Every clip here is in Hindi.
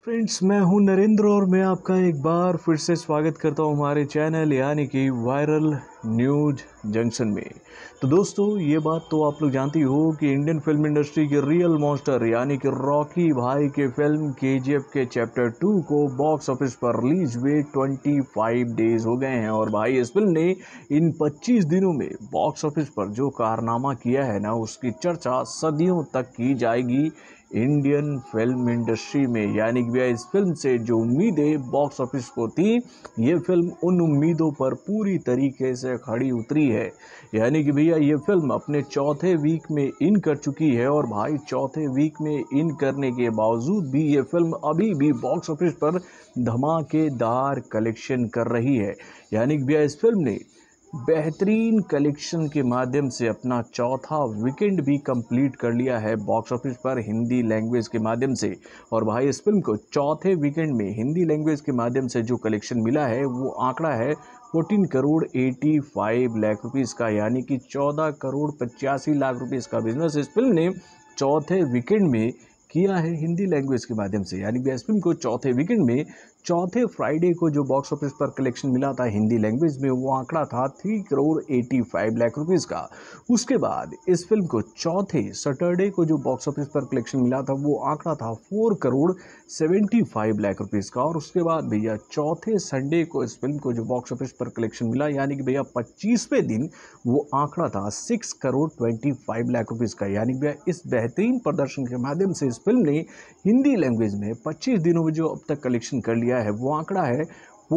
फ्रेंड्स, मैं हूं नरेंद्र और मैं आपका एक बार फिर से स्वागत करता हूं हमारे चैनल यानी कि वायरल न्यूज जंक्शन में। तो दोस्तों, ये बात तो आप लोग जानती हो कि इंडियन फिल्म इंडस्ट्री के रियल मॉन्स्टर यानी कि रॉकी भाई के फिल्म केजीएफ के चैप्टर 2 को बॉक्स ऑफिस पर रिलीज हुए 25 डेज हो गए हैं। और भाई, इस फिल्म ने इन 25 दिनों में बॉक्स ऑफिस पर जो कारनामा किया है ना, उसकी चर्चा सदियों तक की जाएगी इंडियन फिल्म इंडस्ट्री में। यानी कि भैया, इस फिल्म से जो उम्मीदें बॉक्स ऑफिस को थी, ये फिल्म उन उम्मीदों पर पूरी तरीके से खड़ी उतरी है। यानी कि भैया, ये फिल्म अपने चौथे वीक में इन कर चुकी है। और भाई, चौथे वीक में इन करने के बावजूद भी ये फिल्म अभी भी बॉक्स ऑफिस पर धमाकेदार कलेक्शन कर रही है। यानी कि भैया, इस फिल्म ने बेहतरीन कलेक्शन के माध्यम से अपना चौथा वीकेंड भी कंप्लीट कर लिया है बॉक्स ऑफिस पर हिंदी लैंग्वेज के माध्यम से। और भाई, इस फिल्म को चौथे वीकेंड में हिंदी लैंग्वेज के माध्यम से जो कलेक्शन मिला है, वो आंकड़ा है 14 करोड़ 85 लाख रुपीज़ का। यानी कि 14 करोड़ 85 लाख रुपीज़ का बिजनेस इस फिल्म ने चौथे वीकेंड में किया है हिंदी लैंग्वेज के माध्यम से। यानी कि इस फिल्म को चौथे वीकेंड में, चौथे फ्राइडे को जो बॉक्स ऑफिस पर कलेक्शन मिला था हिंदी लैंग्वेज में, वो आंकड़ा था 3 करोड़ 85 लाख रुपीज़ का। उसके बाद इस फिल्म को चौथे सैटरडे को जो बॉक्स ऑफिस पर कलेक्शन मिला था, वो आंकड़ा था 4 करोड़ 75 लाख रुपीज़ का। और उसके बाद भैया, चौथे संडे को इस फिल्म को जो बॉक्स ऑफिस पर कलेक्शन मिला, यानी कि भैया 25वें दिन, वो आंकड़ा था 6 करोड़ 25 लाख रुपीज़ का। यानी भैया, इस बेहतरीन प्रदर्शन के माध्यम से इस फिल्म ने हिंदी लैंग्वेज में 25 दिनों में जो अब तक कलेक्शन कर लिया है, वो आंकड़ा है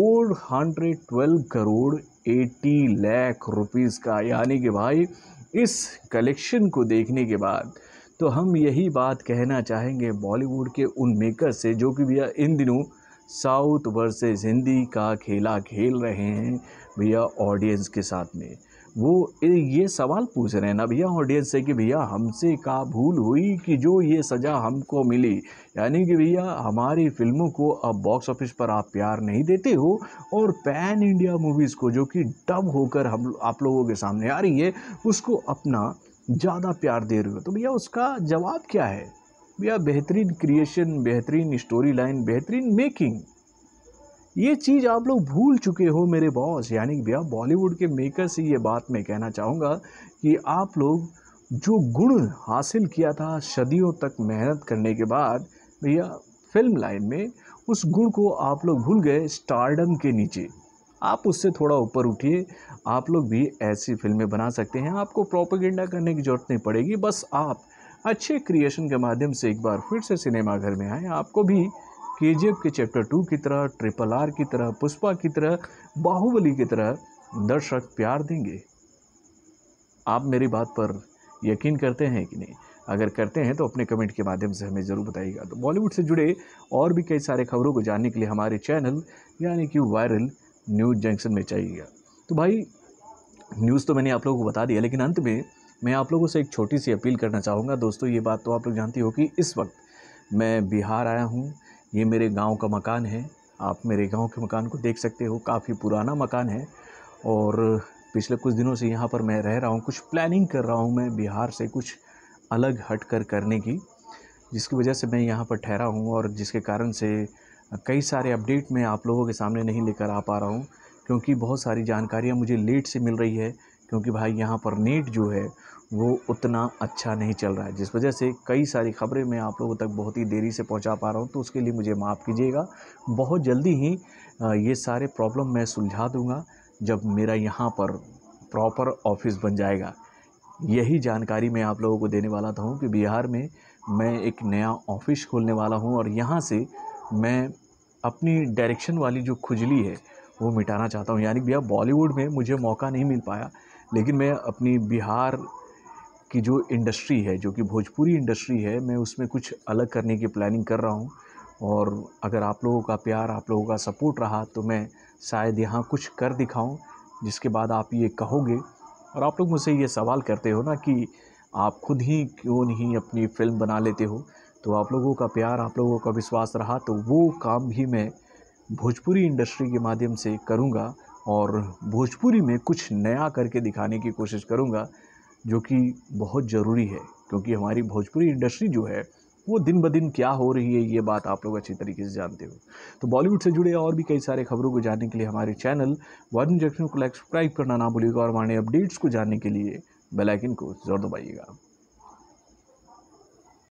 412 करोड़ 80 लाख रुपीज़ का। यानी कि भाई, इस कलेक्शन को देखने के बाद तो हम यही बात कहना चाहेंगे बॉलीवुड के उन मेकर से, जो कि भैया इन दिनों साउथ वर्सेस हिंदी का खेला खेल रहे हैं भैया ऑडियंस के साथ में। वो ये सवाल पूछ रहे हैं ना भैया ऑडियंस से कि भैया, हमसे का भूल हुई कि जो ये सज़ा हमको मिली। यानी कि भैया, हमारी फिल्मों को अब बॉक्स ऑफिस पर आप प्यार नहीं देते हो, और पैन इंडिया मूवीज़ को, जो कि डब होकर हम आप लोगों के सामने आ रही है, उसको अपना ज़्यादा प्यार दे रहे हो। तो भैया, उसका जवाब क्या है भैया? बेहतरीन क्रिएशन, बेहतरीन स्टोरी लाइन, बेहतरीन मेकिंग। ये चीज़ आप लोग भूल चुके हो मेरे बॉस। यानी कि भैया, बॉलीवुड के मेकर से ये बात मैं कहना चाहूँगा कि आप लोग जो गुण हासिल किया था सदियों तक मेहनत करने के बाद, भैया फिल्म लाइन में उस गुण को आप लोग भूल गए स्टारडम के नीचे। आप उससे थोड़ा ऊपर उठिए। आप लोग भी ऐसी फिल्में बना सकते हैं। आपको प्रोपेगेंडा करने की ज़रूरत नहीं पड़ेगी। बस आप अच्छे क्रिएशन के माध्यम से एक बार फिर से सिनेमाघर में आएँ। आपको भी केजीएफ के चैप्टर 2 की तरह, ट्रिपल आर की तरह, पुष्पा की तरह, बाहुबली की तरह दर्शक प्यार देंगे। आप मेरी बात पर यकीन करते हैं कि नहीं? अगर करते हैं तो अपने कमेंट के माध्यम से हमें ज़रूर बताइएगा। तो बॉलीवुड से जुड़े और भी कई सारे खबरों को जानने के लिए हमारे चैनल यानी कि वायरल न्यूज़ जंक्शन में चाहिएगा। तो भाई, न्यूज़ तो मैंने आप लोगों को बता दिया, लेकिन अंत में मैं आप लोगों से एक छोटी सी अपील करना चाहूँगा। दोस्तों, ये बात तो आप लोग जानती हो कि इस वक्त मैं बिहार आया हूँ। ये मेरे गांव का मकान है। आप मेरे गांव के मकान को देख सकते हो, काफ़ी पुराना मकान है। और पिछले कुछ दिनों से यहाँ पर मैं रह रहा हूँ। कुछ प्लानिंग कर रहा हूँ मैं बिहार से कुछ अलग हट कर करने की, जिसकी वजह से मैं यहाँ पर ठहरा हूँ, और जिसके कारण से कई सारे अपडेट मैं आप लोगों के सामने नहीं लेकर आ पा रहा हूँ, क्योंकि बहुत सारी जानकारियाँ मुझे लेट से मिल रही है। क्योंकि भाई, यहाँ पर नेट जो है वो उतना अच्छा नहीं चल रहा है, जिस वजह से कई सारी खबरें मैं आप लोगों तक बहुत ही देरी से पहुँचा पा रहा हूँ। तो उसके लिए मुझे माफ़ कीजिएगा। बहुत जल्दी ही ये सारे प्रॉब्लम मैं सुलझा दूँगा जब मेरा यहाँ पर प्रॉपर ऑफिस बन जाएगा। यही जानकारी मैं आप लोगों को देने वाला था कि बिहार में मैं एक नया ऑफिस खोलने वाला हूं, और यहाँ से मैं अपनी डायरेक्शन वाली जो खुजली है वो मिटाना चाहता हूं। यानी भैया, बॉलीवुड में मुझे मौका नहीं मिल पाया, लेकिन मैं अपनी बिहार की जो इंडस्ट्री है, जो कि भोजपुरी इंडस्ट्री है, मैं उसमें कुछ अलग करने की प्लानिंग कर रहा हूं। और अगर आप लोगों का प्यार, आप लोगों का सपोर्ट रहा, तो मैं शायद यहाँ कुछ कर दिखाऊं, जिसके बाद आप ये कहोगे। और आप लोग मुझसे ये सवाल करते हो ना कि आप खुद ही क्यों नहीं अपनी फ़िल्म बना लेते हो। तो आप लोगों का प्यार, आप लोगों का विश्वास रहा, तो वो काम भी मैं भोजपुरी इंडस्ट्री के माध्यम से करूँगा, और भोजपुरी में कुछ नया करके दिखाने की कोशिश करूँगा, जो कि बहुत ज़रूरी है। क्योंकि हमारी भोजपुरी इंडस्ट्री जो है वो दिन ब दिन क्या हो रही है, ये बात आप लोग अच्छी तरीके से जानते हो। तो बॉलीवुड से जुड़े और भी कई सारे खबरों को जानने के लिए हमारे चैनल वायरल जंक्शन को लाइक सब्सक्राइब करना ना भूलिएगा और हमारे अपडेट्स को जानने के लिए बेल आइकन को ज़रूर दबाइएगा।